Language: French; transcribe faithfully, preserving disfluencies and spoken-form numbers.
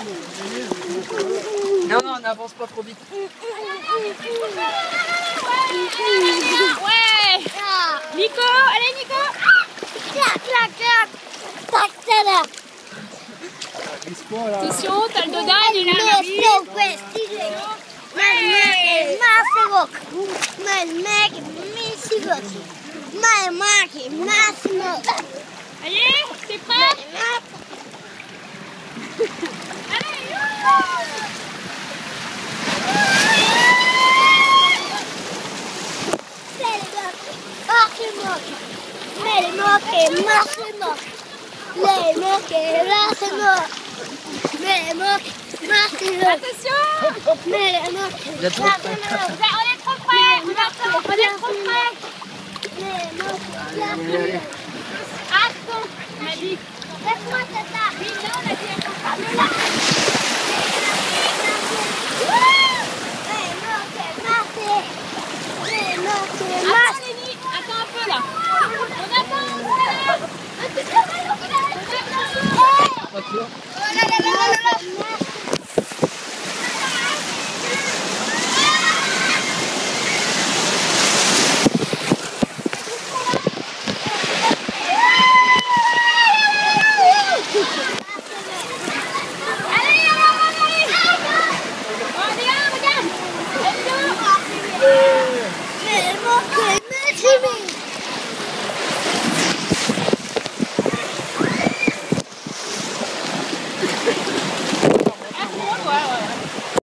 Non, non, n'avance pas trop vite. Ouais. Nico, allez Nico. Clac, clac, clac. Tac, tac, tac. Attention, t'as le dodin, il est là. Questo, questi, ma il mec ma si gocchi, ma il mec mi si gocchi, ma il mec ma si gocchi. Allez, t'es prêt? Allez, C'est les gocchi, oh che mocchi, mais les mocchi ma si gocchi, les mocchi ma si gocchi, mais les mocchi ma si gocchi. attention. Mais les mocchi Il y a trop ma de si près. gocchi. On est trop près, on est trop, on est trop près. Mais les mocchi ma si Allez, allez. gocchi. Attends, on a dit. Laisse-moi cette là. Oui, là, on a dit. Attends, Lénie, attends un peu là. On attend, on attend. Pas sûr. Oh là là là là là là.